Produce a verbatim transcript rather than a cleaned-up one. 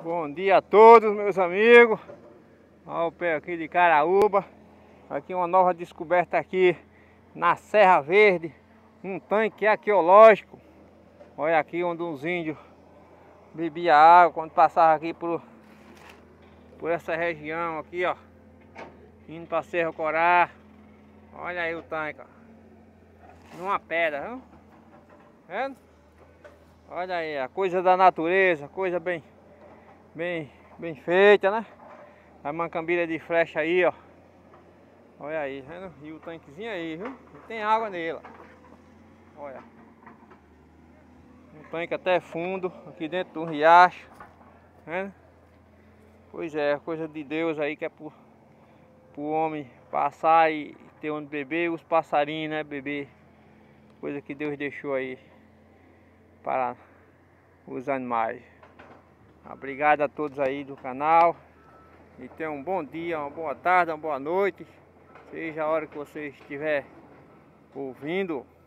Bom dia a todos, meus amigos. Olha o pé aqui de Caraúba. Aqui uma nova descoberta aqui na Serra Verde. Um tanque arqueológico. Olha aqui onde uns índios bebiam água quando passavam aqui por, por essa região aqui, ó. Indo para Cerro Corá. Olha aí o tanque, ó. Numa pedra, viu? Vendo? Olha aí, a coisa da natureza, coisa bem, bem, bem feita, né? A mancambira de flecha aí, ó. Olha aí, vendo? E o tanquezinho aí, viu? E tem água nele, ó. Olha. Um tanque até fundo, aqui dentro do riacho. Vendo? Pois é, coisa de Deus aí que é pro, pro homem passar e ter onde beber, os passarinhos, né, beber. Coisa que Deus deixou aí para os animais. Obrigado a todos aí do canal. E tenham um bom dia, uma boa tarde, uma boa noite. Seja a hora que você estiver ouvindo.